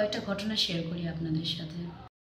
কয়েকটা ঘটনা শেয়ার করি আপনাদের সাথে।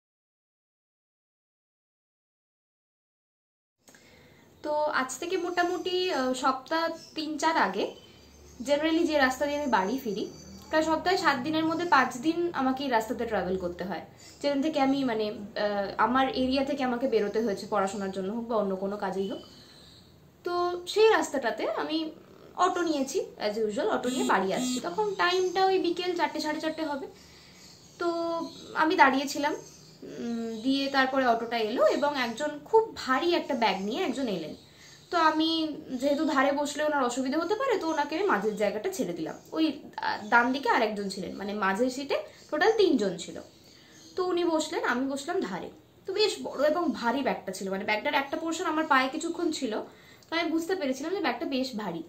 তো আজ থেকে মোটামুটি সপ্তাহ 3-4 আগে জেনারেলি যে রাস্তা দিয়ে আমি বাড়ি ফিরি, প্রায় সপ্তাহে 7 দিনের মধ্যে 5 দিন আমাকে এই রাস্তাতে ট্রাভেল করতে হয়। যেদিন থেকে আমি মানে আমার এরিয়া থেকে আমাকে বেরোতে হয়েছে পড়াশোনার জন্য হোক বা অন্য কোনো কাজেই হোক। তো সেই রাস্তাটাতে আমি অটো নিয়েছি, অ্যাজ ইউজুয়াল অটো নিয়ে বাড়ি আসছি। তখন টাইমটা ওই বিকেল 4টে 4:30 হবে। তো আমি দাঁড়িয়েছিলাম, দিয়ে তারপরে অটোটা এলো এবং একজন খুব ভারী একটা ব্যাগ নিয়ে একজন এলেন। তো আমি যেহেতু ধারে বসলে ওনার অসুবিধা হতে পারে, তো ওনাকে আমি মাঝের জায়গাটা ছেড়ে দিলাম। ওই ডান দিকে আরেকজন ছিলেন, মানে মাঝের সিটে টোটাল 3 জন ছিল। তো উনি বসলেন, আমি বসলাম ধারে। তো বেশ বড় এবং ভারী ব্যাগটা ছিল, মানে ব্যাগটার একটা পোর্শন আমার পায়ে কিছুক্ষণ ছিল, তো আমি বুঝতে পেরেছিলাম যে ব্যাগটা বেশ ভারী।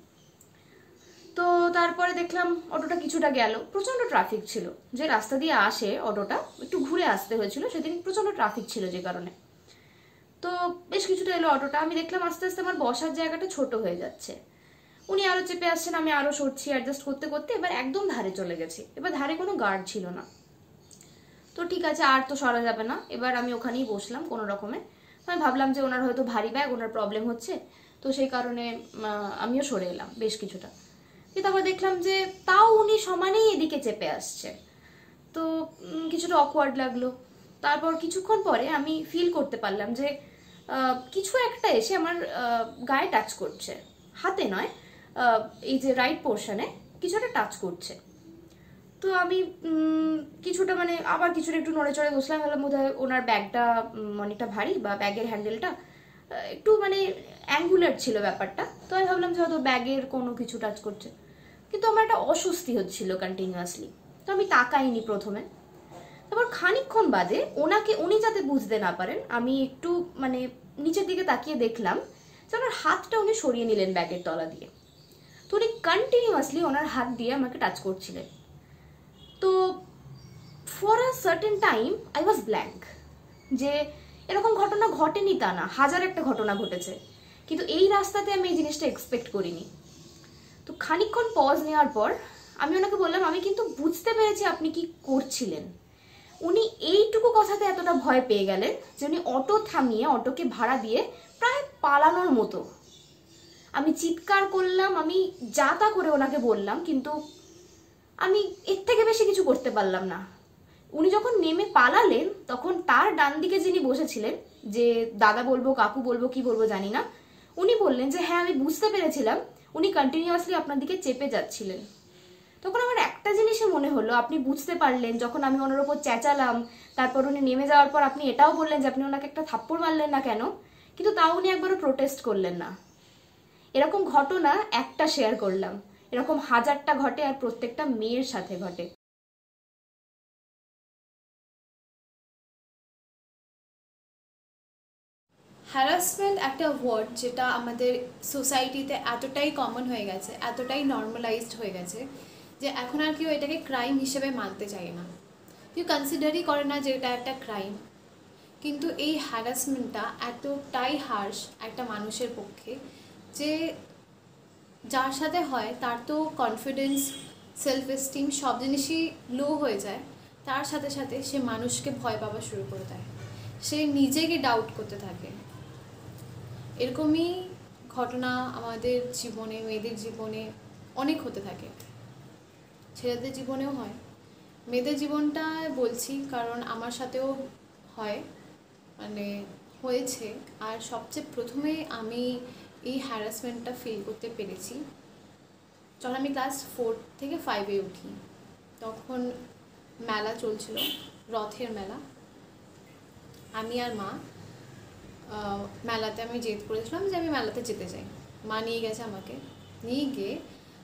তো তারপরে দেখলাম অটোটা কিছুটা গেল, প্রচন্ড ট্রাফিক ছিল। যে রাস্তা দিয়ে আসে অটোটা একটু ঘুরে আসতে হয়েছিল, সেদিন প্রচন্ড ট্রাফিক ছিল যে কারণে। তো বেশ কিছুটা এলো অটোটা, আমি দেখলাম আস্তে আস্তে আমার বসার জায়গাটা ছোট হয়ে যাচ্ছে। উনি আরো চেপে আসছেন, আমি আরো সরছি অ্যাডজাস্ট করতে করতে, এবার একদম ধারে চলে গেছি। এবার ধারে কোনো গার্ড ছিল না। তো ঠিক আছে, আর তো সরা যাবে না, এবার আমি ওখানেই বসলাম কোনো রকমে। আমি ভাবলাম যে ওনার হয়তো ভারী ব্যাগ, ওনার প্রবলেম হচ্ছে, তো সেই কারণে আমিও সরে এলাম বেশ কিছুটা। কিন্তু আবার দেখলাম যে তাও উনি সমানেই এদিকে চেপে আসছে। তো কিছুটা অকওয়ার্ড লাগলো। তারপর কিছুক্ষণ পরে আমি ফিল করতে পারলাম যে কিছু একটা এসে আমার গায়ে টাচ করছে, হাতে নয়, এই যে রাইট পোর্শনে কিছু একটা টাচ করছে। তো আমি কিছুটা মানে আবার কিছুটা একটু নড়ে চড়ে বসলাম, ভাবলাম বোধহয় ওনার ব্যাগটা অনেকটা ভারী বা ব্যাগের হ্যান্ডেলটা একটু মানে অ্যাঙ্গুলার ছিল ব্যাপারটা। তো আমি ভাবলাম যে হয়তো ব্যাগের কোনো কিছু টাচ করছে, কিন্তু আমার একটা অস্বস্তি হচ্ছিল কন্টিনিউয়াসলি। তো আমি তাকাইনি প্রথমে। তারপর খানিকক্ষণ বাদে উনি যাতে বুঝতে না পারেন, আমি একটু মানে নিচের দিকে তাকিয়ে দেখলাম যে ওনার হাতটা উনি সরিয়ে নিলেন ব্যাগের তলা দিয়ে। তো উনি কন্টিনিউয়াসলি ওনার হাত দিয়ে আমাকে টাচ করছিলেন। তো for a certain time I was blank, যে এরকম ঘটনা ঘটেনি তা না, হাজার একটা ঘটনা ঘটেছে, কিন্তু এই রাস্তাতে আমি এই জিনিসটা এক্সপেক্ট করিনি। তো খানিকক্ষণ পজ নেওয়ার পর আমি ওনাকে বললাম, আমি কিন্তু বুঝতে পেরেছি আপনি কি করছিলেন। উনি এইটুকু কথাতে এতটা ভয় পেয়ে গেলেন যে উনি অটো থামিয়ে অটোকে ভাড়া দিয়ে প্রায় পালানোর মতো। আমি চিৎকার করলাম, আমি যা তা করে ওনাকে বললাম, কিন্তু আমি এর থেকে বেশি কিছু করতে পারলাম না। উনি যখন নেমে পালালেন, তখন তার ডান দিকে যিনি বসেছিলেন, যে দাদা বলবো কাকু বলবো কি বলবো জানি না, উনি বললেন যে হ্যাঁ আমি বুঝতে পেরেছিলাম উনি কন্টিনিউয়াসলি আপনার দিকে চেপে যাচ্ছিলেন। তখন আমার একটা জিনিসে মনে হলো, আপনি বুঝতে পারলেন যখন আমি ওনার ওপর চেঁচালাম, তারপর উনি নেমে যাওয়ার পর আপনি এটাও বললেন যে আপনি ওনাকে একটা থাপ্পড় মারলেন না কেন, কিন্তু তাও উনি একবারও প্রোটেস্ট করলেন না। এরকম ঘটনা একটা শেয়ার করলাম, এরকম হাজারটা ঘটে, আর প্রত্যেকটা মেয়ের সাথে ঘটে। হ্যারাসমেন্ট একটা ওয়ার্ড যেটা আমাদের সোসাইটিতে এতটাই কমন হয়ে গেছে, এতটাই নর্মালাইজড হয়ে গেছে যে এখন আর কেউ এটাকে ক্রাইম হিসেবে মানতে চায় না, কেউ কনসিডারই করে না যে এটা একটা ক্রাইম। কিন্তু এই হ্যারাসমেন্টটা এতটাই হার্শ একটা মানুষের পক্ষে যে যার সাথে হয় তার তো কনফিডেন্স, সেলফ এস্টিম সব জিনিসই লো হয়ে যায়। তার সাথে সাথে সে মানুষকে ভয় পাওয়া শুরু করে দেয়, সে নিজেকে ডাউট করতে থাকে। এরকমই ঘটনা আমাদের জীবনে, মেয়েদের জীবনে অনেক হতে থাকে, ছেলেদের জীবনেও হয়। মেয়েদের জীবনটা বলছি কারণ আমার সাথেও হয়, মানে হয়েছে। আর সবচেয়ে প্রথমে আমি এই হ্যারাসমেন্টটা ফিল করতে পেরেছি যখন আমি ক্লাস 4 থেকে 5-এ উঠি। তখন মেলা চলছিল, রথের মেলা। আমি আর মা মেলাতে আমি জেদ করেছিলাম যে আমি মেলাতে যেতে চাই। মা নিয়ে গেছে আমাকে, নিয়ে গিয়ে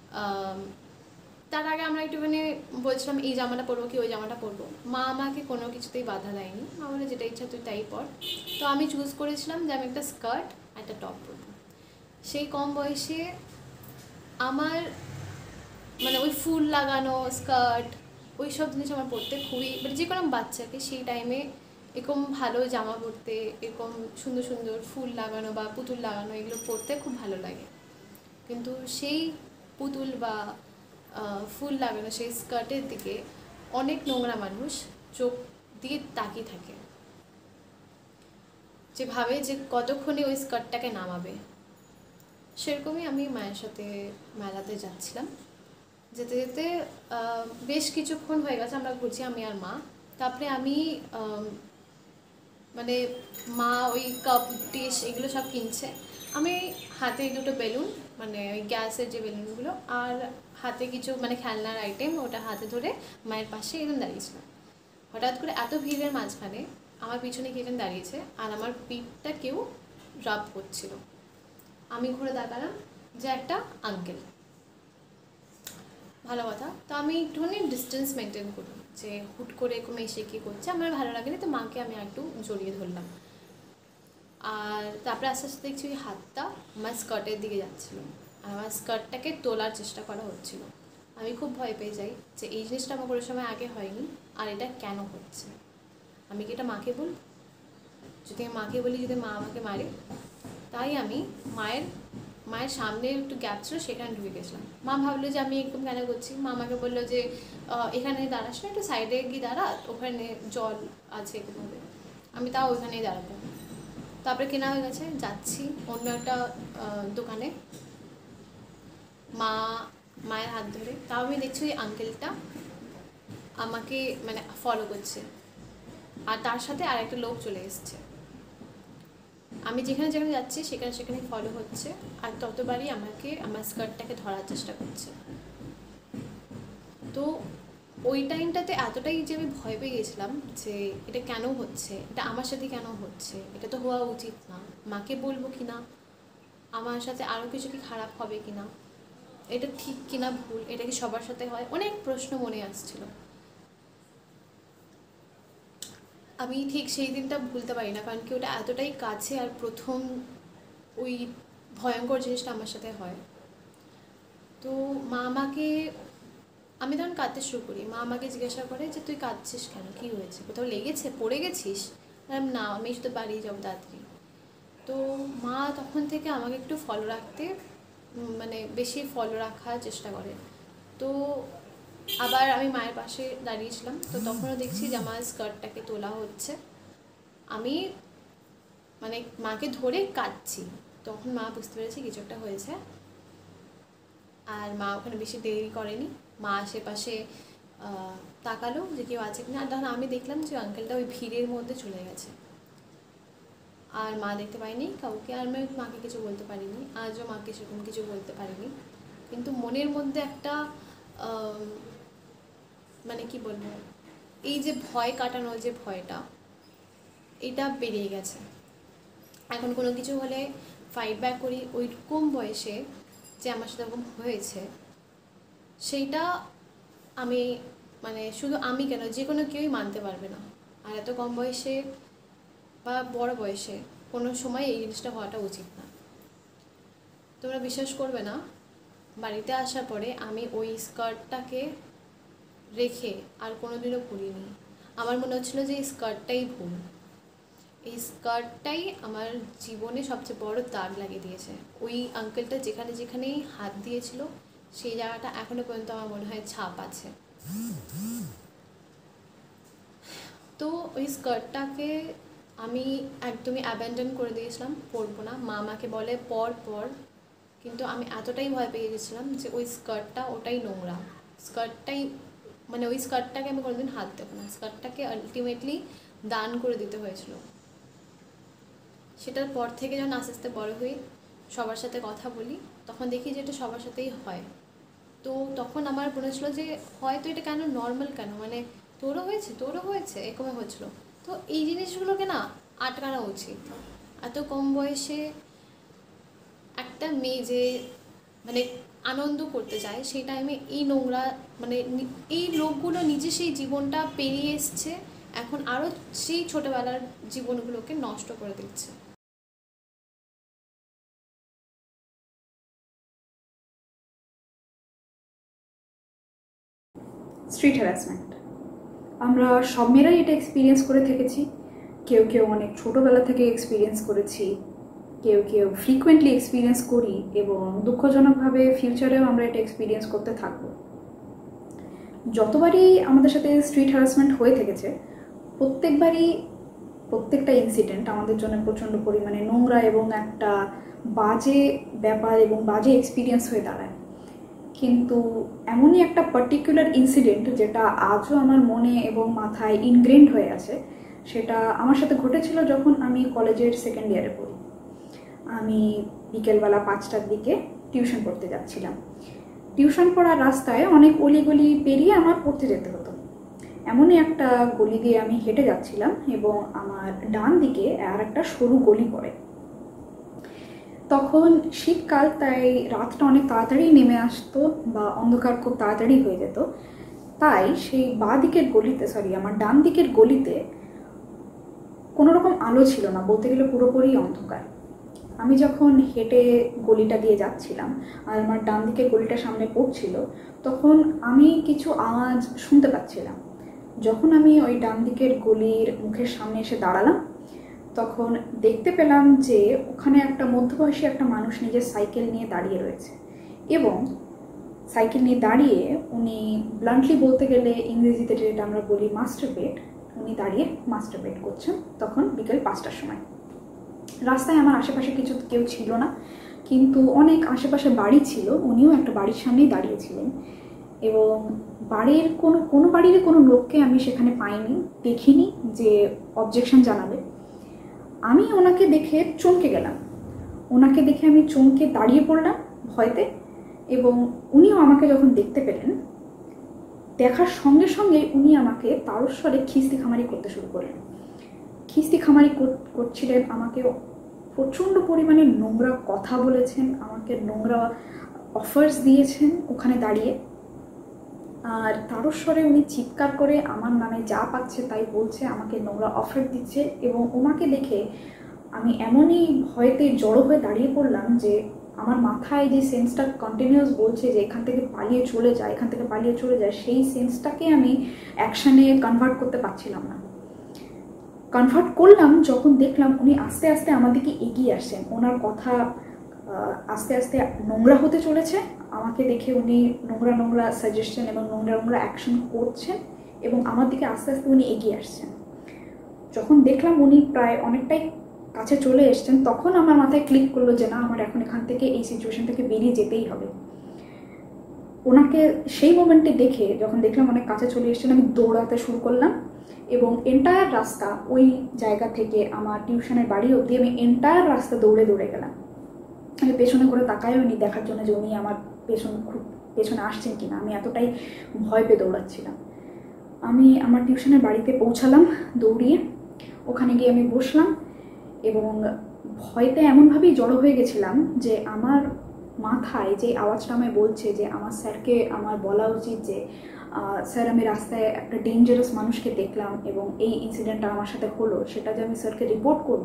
তার আগে আমরা একটুখানি বলছিলাম এই জামাটা পরবো কি ওই জামাটা পরবো। মা আমাকে কোনো কিছুতেই বাধা দেয়নি, মা বলে যেটা ইচ্ছা তুই তাই পর। তো আমি চুজ করেছিলাম যে আমি একটা স্কার্ট একটা টপ পরবো। সেই কম বয়সে আমার মানে ওই ফুল লাগানো স্কার্ট ওই সব জিনিস আমার পরতে খুবই, মানে যে কোনো বাচ্চাকে সেই টাইমে এরকম ভালো জামা পরতে, এরকম সুন্দর সুন্দর ফুল লাগানো বা পুতুল লাগানো এগুলো পরতে খুব ভালো লাগে। কিন্তু সেই পুতুল বা ফুল লাগানো সেই স্কার্টের দিকে অনেক নোংরা মানুষ চোখ দিয়ে তাকিয়ে থাকে, যে ভাবে যে কতক্ষণে ওই স্কার্টটাকে নামাবে। সেরকমই আমি মায়ের সাথে মেলাতে যাচ্ছিলাম, যেতে যেতে বেশ কিছুক্ষণ হয়ে গেছে আমরা ঘুরছি আমি আর মা। তারপরে আমি মানে মা ওই কাপ ডিশ এগুলো সব কিনছে, আমি হাতে দুটো বেলুন, মানে ওই গ্যাসের যে বেলুনগুলো, আর হাতে কিছু মানে খেলনার আইটেম, ওটা হাতে ধরে মায়ের পাশে এরকম দাঁড়িয়েছিলাম। হঠাৎ করে এত ভিড়ের মাঝখানে আমার পিছনে কে যেন দাঁড়িয়েছে, আর আমার পিঠটা কেউ রাব করছিল। আমি ঘুরে তাকালাম যে একটা আঙ্কেল। ভালো কথা, তো আমি একটুখানি ডিস্টেন্স মেনটেন করি, যে হুট করে এরকম এসে কী করছে আমার ভালো লাগেনি, তো মাকে আমি একটু জড়িয়ে ধরলাম। আর তারপরে আস্তে আস্তে দেখছি ওই হাতটা আমার স্কার্টের দিকে যাচ্ছিলো, আর আমার স্কার্টটাকে তোলার চেষ্টা করা হচ্ছিল। আমি খুব ভয় পেয়ে যাই যে এই জিনিসটা আমার কোনো সময় আগে হয়নি, আর এটা কেন হচ্ছে। আমি কি এটা মাকে বল, যদি আমি মাকে বলি যদি মা আমাকে মারে, তাই আমি মায়ের সামনে একটু গ্যাপ ছিল সেখানে ঢুকে গেছিলাম। মা ভাবলো যে আমি একদম কেন করছি, মা আমাকে বললো যে এখানে দাঁড়াস না, একটু সাইডে গিয়ে দাঁড়া, ওখানে জল আছে একটুভাবে। আমি তাও ওইখানেই দাঁড়াবো। তারপরে কেনা হয়ে গেছে, যাচ্ছি অন্য একটা দোকানে মায়ের হাত ধরে। তাও আমি দেখছি ওই আঙ্কেলটা আমাকে মানে ফলো করছে, আর তার সাথে আর একটা লোক চলে এসছে। আমি যেখানে যেখানে যাচ্ছি সেখানে ফলো হচ্ছে, আর ততবারই আমাকে আমার স্কার্টটাকে ধরার চেষ্টা করছে। তো ওই টাইমটাতে এতটাই যে আমি ভয় পেয়ে গেছিলাম যে এটা কেন হচ্ছে, এটা আমার সাথে কেন হচ্ছে, এটা তো হওয়া উচিত না, মাকে বলবো কি না, আমার সাথে আরও কিছু কি খারাপ হবে কি না, এটা ঠিক কিনা ভুল, এটা কি সবার সাথে হয়, অনেক প্রশ্ন মনে আসছিল। আমি ঠিক সেই দিনটা ভুলতে পারি না, কারণ কি ওটা এতটাই কাছে, আর প্রথম ওই ভয়ঙ্কর জিনিসটা আমার সাথে হয়। তো মা আমাকে, আমি তখন কাঁদতে শুরু করি, মা আমাকে জিজ্ঞাসা করে যে তুই কাঁদছিস কেন, কী হয়েছে, কোথাও লেগেছে, পড়ে গেছিস? না, আমি শুধু বাড়ি যাবো তাড়াতাড়ি। তো মা তখন থেকে আমাকে একটু ফলো রাখতে, মানে বেশি ফলো রাখার চেষ্টা করে। তো আবার আমি মায়ের পাশে দাঁড়িয়েছিলাম, তো তখনও দেখছি যে আমার স্কার্টটাকে তোলা হচ্ছে। আমি মানে মাকে ধরে কাঁদছি, তখন মা বুঝতে পেরেছে কিছু একটা হয়েছে, আর মা ওখানে বেশি দেরি করেনি। মা আশেপাশে তাকালো যে কেউ আছে কিনা, আর তখন আমি দেখলাম যে আঙ্কেলটা ওই ভিড়ের মধ্যে চলে গেছে, আর মা দেখতে পাইনি কাউকে। আর আমি মাকে কিছু বলতে পারিনি, আজও মাকে সেরকম কিছু বলতে পারিনি, কিন্তু মনের মধ্যে একটা মানে কি বলবো, এই যে ভয় কাটানো যে ভয়টা, এটা বেরিয়ে গেছে। এখন কোনো কিছু হলে ফাইট ব্যাক করি, ওই কম বয়সে যে আমার সাথে এরকম হয়েছে সেইটা আমি মানে শুধু আমি কেন, যে কোনো কেউই মানতে পারবে না। আর এত কম বয়সে বা বড় বয়সে কোনো সময় এই জিনিসটা হওয়াটা উচিত না। তোমরা বিশ্বাস করবে না, বাড়িতে আসার পরে আমি ওই স্কার্টটাকে রেখে আর কোনোদিনও পরিনি। আমার মনে হচ্ছিলো যে এই স্কার্টটাই ভুল, এই স্কার্টটাই আমার জীবনে সবচেয়ে বড় দাগ লাগিয়ে দিয়েছে। ওই আঙ্কেলটা যেখানে যেখানেই হাত দিয়েছিল সেই জায়গাটা এখনো পর্যন্ত আমার মনে হয় ছাপ আছে। তো ওই স্কার্টটাকে আমি একদমই অ্যাবেন্ডন করে দিয়েছিলাম, পরবো না। মা আমাকে বলে পর, কিন্তু আমি এতটাই ভয় পেয়ে গেছিলাম যে ওই স্কার্টটা ওটাই নোংরা, স্কার্টটাই মানে ওই স্কার্টটাকে আমি কোনোদিন হাত দেবো না। স্কার্টটাকে আলটিমেটলি দান করে দিতে হয়েছিল। সেটার পর থেকে যখন আস্তে আস্তে বড় হই, সবার সাথে কথা বলি, তখন দেখি যে এটা সবার সাথেই হয়। তো তখন আমার মনে হচ্ছিল যে হয়তো এটা কেন নর্মাল, কেন মানে তোরও হয়েছে এরকমই হচ্ছিল। তো এই জিনিসগুলোকে না আটকানো উচিত। এত কম বয়সে একটা মেয়ে যে মানে আনন্দ করতে চায়, সেই টাইমে এই নোংরা মানে এই লোকগুলো নিজে সেই জীবনটা পেরিয়ে এসছে, এখন আরও সেই ছোটোবেলার জীবনগুলোকে নষ্ট করে দিচ্ছে। স্ট্রিট হ্যারাসমেন্ট আমরা সব মেয়েরাই এটা এক্সপিরিয়েন্স করে থেকেছি। কেউ কেউ অনেক ছোটোবেলা থেকে এক্সপিরিয়েন্স করেছি, কেউ কেউ ফ্রিকুয়েন্টলি এক্সপিরিয়েন্স করি, এবং দুঃখজনকভাবে ফিউচারেও আমরা এটা এক্সপিরিয়েন্স করতে থাকবো। যতবারই আমাদের সাথে স্ট্রিট হ্যারাসমেন্ট হয়ে থেকেছে প্রত্যেকটা ইনসিডেন্ট আমাদের জন্য প্রচণ্ড পরিমাণে নোংরা এবং একটা বাজে ব্যাপার এবং বাজে এক্সপিরিয়েন্স হয়ে দাঁড়ায়। কিন্তু এমনই একটা পার্টিকুলার ইনসিডেন্ট যেটা আজও আমার মনে এবং মাথায় ইনগ্রেন্ড হয়ে আছে, সেটা আমার সাথে ঘটেছিল যখন আমি কলেজের সেকেন্ড ইয়ারে পড়ি। আমি বিকেলবেলা 5টার দিকে টিউশন পড়তে যাচ্ছিলাম। টিউশন পড়ার রাস্তায় অনেক অলিগলি পেরিয়ে আমার পড়তে যেতে হতো। এমনই একটা গলি দিয়ে আমি হেঁটে যাচ্ছিলাম এবং আমার ডান দিকে আর একটা সরু গলি পড়ে। তখন শীতকাল, তাই রাতটা অনেক তাড়াতাড়ি নেমে আসতো বা অন্ধকার খুব তাড়াতাড়ি হয়ে যেত। তাই সেই আমার ডান দিকের গলিতে কোনো রকম আলো ছিল না, বলতে গেলে পুরোপুরি অন্ধকার। আমি যখন হেঁটে গলিটা দিয়ে যাচ্ছিলাম আর আমার ডান দিকের গলিটা সামনে পড়ছিল, তখন আমি কিছু আওয়াজ শুনতে পাচ্ছিলাম। যখন আমি ওই ডান দিকের গলির মুখের সামনে এসে দাঁড়ালাম, তখন দেখতে পেলাম যে ওখানে একটা মধ্যবয়সী একটা মানুষ নিজের সাইকেল নিয়ে দাঁড়িয়ে রয়েছে এবং সাইকেল নিয়ে দাঁড়িয়ে উনি ব্লান্টলি বলতে গেলে ইংরেজিতে যেটা আমরা বলি মাস্টারবেট, উনি দাঁড়িয়ে মাস্টারবেট করছেন। তখন বিকেল 5টার সময় রাস্তায় আমার আশেপাশে কেউ ছিল না, কিন্তু অনেক আশেপাশে বাড়ি ছিল। উনিও একটা বাড়ির সামনেই দাঁড়িয়েছিলেন এবং বাড়ির কোনো বাড়ির কোনো লোককে আমি সেখানে পাইনি, দেখিনি যে অবজেকশন জানাবে। আমি ওনাকে দেখে চমকে গেলাম। ওনাকে দেখে আমি চমকে দাঁড়িয়ে পড়লাম ভয়তে, এবং উনিও আমাকে যখন দেখতে পেলেন, দেখার সঙ্গে সঙ্গে উনি আমাকে তারস্বরে খিস্তিখামারি করতে শুরু করলেন। খিস্তিখামারি করছিলেন, আমাকে প্রচণ্ড পরিমাণে নোংরা কথা বলেছেন, আমাকে নোংরা অফার্স দিয়েছেন ওখানে দাঁড়িয়ে। আর তারস্বরে উনি চিৎকার করে আমার নামে যা পাচ্ছে তাই বলছে, আমাকে নোংরা অফার দিচ্ছে। এবং ওনাকে দেখে আমি এমনই ভয়তে জড়ো হয়ে দাঁড়িয়ে পড়লাম যে আমার মাথায় যে সেন্সটা কন্টিনিউয়াস বলছে যে এখান থেকে পালিয়ে চলে যায়, সেই সেন্সটাকে আমি অ্যাকশানে কনভার্ট করতে পারছিলাম না। কনভার্ট করলাম যখন দেখলাম উনি আস্তে আস্তে আমার দিকে এগিয়ে আসছেন। ওনার কথা আস্তে আস্তে নোংরা হতে চলেছে। আমাকে দেখে উনি নোংরা সাজেশন এবং নোংরা অ্যাকশন করছেন এবং আমার দিকে আস্তে আস্তে উনি এগিয়ে আসছেন। যখন দেখলাম উনি প্রায় অনেকটাই কাছে চলে এসছেন, তখন আমার মাথায় ক্লিক করলো যে না, আমার এখন এখান থেকে এই সিচুয়েশন থেকে বেরিয়ে যেতেই হবে। ওনাকে সেই মোমেন্টে দেখে যখন দেখলাম অনেক কাছে চলে এসছেন, আমি দৌড়াতে শুরু করলাম এবং এন্টায়ার রাস্তা ওই জায়গা থেকে আমার টিউশনের বাড়ি অবধি আমি এন্টায়ার রাস্তা দৌড়ে গেলাম। আমি পেছনে করে তাকাইও নি দেখার জন্য যে উনি আমার পেছনে আসছেন কিনা। আমি এতটাই ভয় পেয়ে দৌড়াচ্ছিলাম। আমি আমার টিউশনের বাড়িতে পৌঁছালাম দৌড়িয়ে। ওখানে গিয়ে আমি বসলাম এবং ভয়তে এমনভাবেই জড়ো হয়ে গেছিলাম যে আমার মাথায় যে আওয়াজটা আমায় বলছে যে আমার স্যারকে আমার বলা উচিত যে স্যার, আমি রাস্তায় একটা ডেঞ্জারাস মানুষকে দেখলাম এবং এই ইনসিডেন্টটা আমার সাথে হলো, সেটা যে আমি স্যারকে রিপোর্ট করব,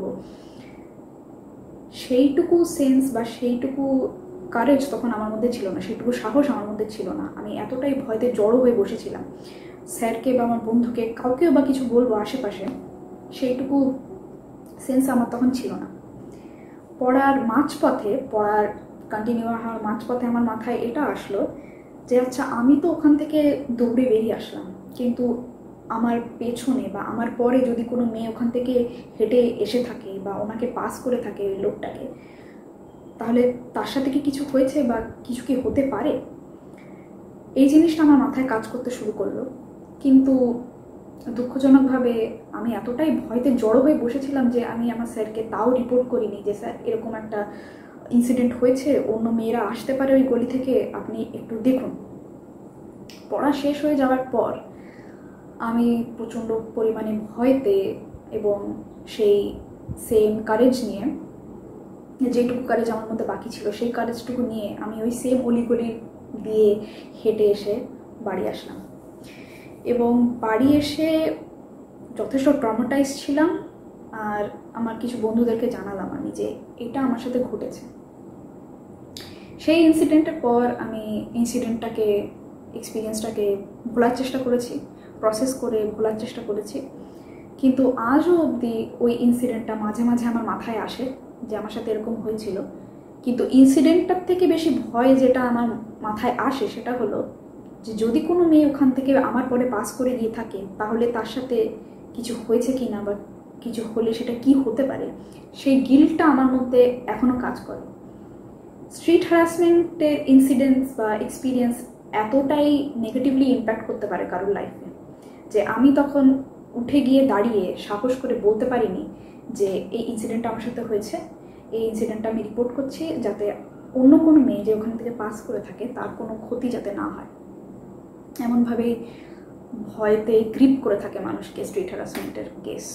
সেইটুকু সেন্স বা সেইটুকু কারেজ তখন আমার মধ্যে ছিল না, সেইটুকু সাহস আমার মধ্যে ছিল না। আমি এতটাই ভয়তে জড়ো হয়ে বসেছিলাম। স্যারকে বা আমার বন্ধুকে কাউকেও বা কিছু বলবো আশেপাশে, সেইটুকু সেন্স আমার তখন ছিল না। পড়ার কন্টিনিউ হওয়ার মাঝপথে আমার মাথায় এটা আসলো যে আচ্ছা, আমি তো ওখান থেকে দৌড়ে বেরিয়ে আসলাম, কিন্তু আমার পেছনে বা আমার পরে যদি কোনো মেয়ে ওখান থেকে হেঁটে এসে থাকে বা ওনাকে পাস করে থাকে ওই লোকটাকে, তাহলে তার সাথে কি কিছু হয়েছে বা কিছু কি হতে পারে? এই জিনিসটা আমার মাথায় কাজ করতে শুরু করলো। কিন্তু দুঃখজনকভাবে আমি এতটাই ভয়তে জড়ো হয়ে বসেছিলাম যে আমি আমার স্যারকে তাও রিপোর্ট করিনি যে স্যার, এরকম একটা ইনসিডেন্ট হয়েছে, অন্য মেয়েরা আসতে পারে ওই গলি থেকে, আপনি একটু দেখুন। পড়া শেষ হয়ে যাওয়ার পর আমি প্রচণ্ড পরিমাণে ভয়তে এবং সেই সেম কারেজ নিয়ে, যেটুকু কারেজ আমার মধ্যে বাকি ছিল সেই কারেজটুকু নিয়ে আমি ওই সেম অলিগলি দিয়ে হেঁটে এসে বাড়ি আসলাম। এবং বাড়ি এসে যথেষ্ট ট্রমাটাইজ ছিলাম। আর আমার কিছু বন্ধুদেরকে জানালাম আমি যে এটা আমার সাথে ঘটেছে। সেই ইনসিডেন্টের পর আমি এক্সপিরিয়েন্সটাকে ভোলার চেষ্টা করেছি, প্রসেস করে ভোলার চেষ্টা করেছি। কিন্তু আজও অবধি ওই ইনসিডেন্টটা মাঝে মাঝে আমার মাথায় আসে যে আমার সাথে এরকম হয়েছিল। কিন্তু ইনসিডেন্টটার থেকে বেশি ভয় যেটা আমার মাথায় আসে সেটা হলো যে যদি কোনো মেয়ে ওখান থেকে আমার পরে পাস করে দিয়ে থাকে তাহলে তার সাথে কিছু হয়েছে কি না বা কিছু হলে সেটা কি হতে পারে, সেই গিল্টটা আমার মধ্যে এখনও কাজ করে। স্ট্রিট হ্যারাসমেন্টের ইনসিডেন্টস বা এক্সপিরিয়েন্স এতটাই নেগেটিভলি ইম্প্যাক্ট করতে পারে কারোর লাইফে যে আমি তখন উঠে গিয়ে দাঁড়িয়ে সাহস করে বলতে পারিনি যে এই ইনসিডেন্টটা আমার সাথে হয়েছে, এই ইনসিডেন্টটা আমি রিপোর্ট করছি, যাতে অন্য কোনো মেয়ে যে ওখান থেকে পাস করে থাকে তার কোনো ক্ষতি যাতে না হয়। এমনভাবেই ভয়তে গ্রিপ করে থাকে মানুষকে স্ট্রিট হ্যারাসমেন্টের কেস।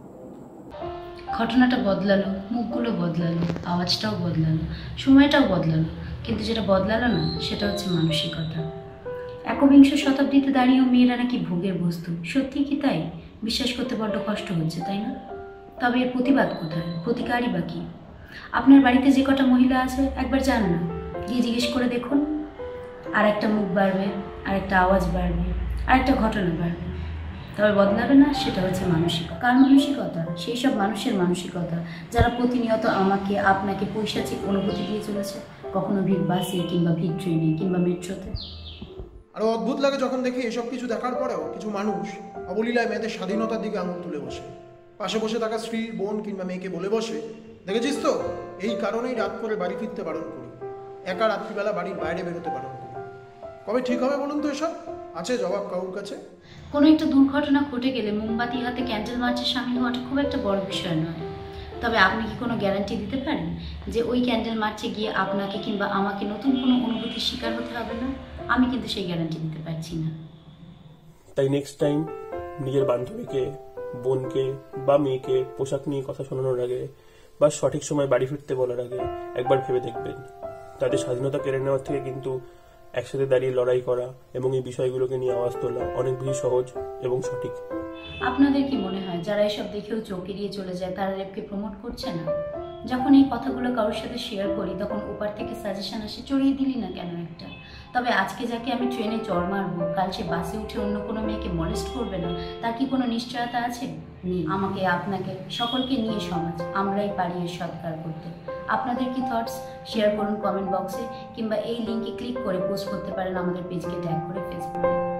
ঘটনাটা বদলালো, মুখগুলো বদলালো, আওয়াজটাও বদলালো, সময়টাও বদলালো, কিন্তু যেটা বদলালো না সেটা হচ্ছে মানসিকতা। একবিংশ শতাব্দীতে দাঁড়িয়েও মেয়েরা নাকি ভোগের বস্তু, সত্যি কি তাই? বিশ্বাস করতে বড্ড কষ্ট হচ্ছে, তাই না? তবে এর প্রতিবাদ কোথায়? প্রতিকারই বা কি? আপনার বাড়িতে যে কটা মহিলা আছে একবার যান না, গিয়ে জিজ্ঞেস করে দেখুন। আর একটা মুখ বাড়বে, আর একটা আওয়াজ বাড়বে, আর একটা ঘটনা বাড়বে, তবে বদলাবে না সেটা হচ্ছে মানসিকতা। কার মানসিকতা? সেই সব মানুষের মানসিকতা যারা প্রতিনিয়ত আমাকে আপনাকে পৈশাচিক অনুভূতি দিয়ে চলেছে, কখনো ভিড় বাসে কিংবা ভিড় ট্রেনে কিংবা মেট্রোতে। আরও অদ্ভুত লাগে যখন দেখি এসব কিছু দেখার পরেও কিছু মানুষ অবলীলায় মেয়েদের স্বাধীনতার দিকে আঙুল তুলে বসে, পাশে বসে থাকা স্ত্রী, বোন কিংবা মেয়েকে বলে বসে, দেখেছিস তো এই কারণেই রাত করে বাড়ি ফিরতে বারণ করি, একা রাত্রিবেলা বাড়ির বাইরে বেরোতে বারণ করি। কবে ঠিক হবে বলুন তো এসব? আছে জবাব কারোর কাছে? কোনো একটা দুর্ঘটনা ঘটে গেলে মোমবাতি হাতে ক্যান্ডেল মার্চে সামিল হওয়াটা খুব একটা বড় বিষয় নয়। তবে আপনি কি কোনো গ্যারান্টি দিতে পারেন যে ওই ক্যান্ডেল মার্চে গিয়ে আপনাকে কিংবা আমাকে নতুন কোনো অনুভূতির শিকার হতে হবে না? আমি কিন্তু সেই গ্যারান্টি দিতে পারছি না। তাই নেক্সট টাইম নিজের বান্ধবীকে, বোনকে বা মেয়েকে পোশাক নিয়ে কথা শোনানোর আগে বা সঠিক সময় বাড়ি ফিরতে বলার আগে একবার ভেবে দেখবেন। তাদের স্বাধীনতা কেড়ে নেওয়ার থেকে কিন্তু একসাথে দাঁড়িয়ে লড়াই করা এবং এই বিষয়গুলোকে নিয়ে আওয়াজ তোলা অনেক বেশি সহজ এবং সঠিক। আপনাদের কি মনে হয় যারা এসব দেখেও চোখ এড়িয়ে চলে যায় তারা রেপকে প্রমোট করছে না? যখন এই কথাগুলো কারোর সাথে শেয়ার করি তখন ওপার থেকে সাজেশন আসে, চড়িয়ে দিলি না কেন একটা? তবে আজকে যাকে আমি ট্রেনে চড় মারবো, কাল সে বাসে উঠে অন্য কোনো মেয়েকে মলেস্ট করবে না, তার কি কোনো নিশ্চয়তা আছে? নেই। আমাকে, আপনাকে, সকলকে নিয়ে সমাজ, আমরাই পারি এর সৎকার করতে। আপনাদের কি থটস শেয়ার করুন কমেন্ট বক্সে, কিংবা এই লিঙ্কে ক্লিক করে পোস্ট করতে পারেন আমাদের পেজকে ট্যাগ করে ফেসবুকে।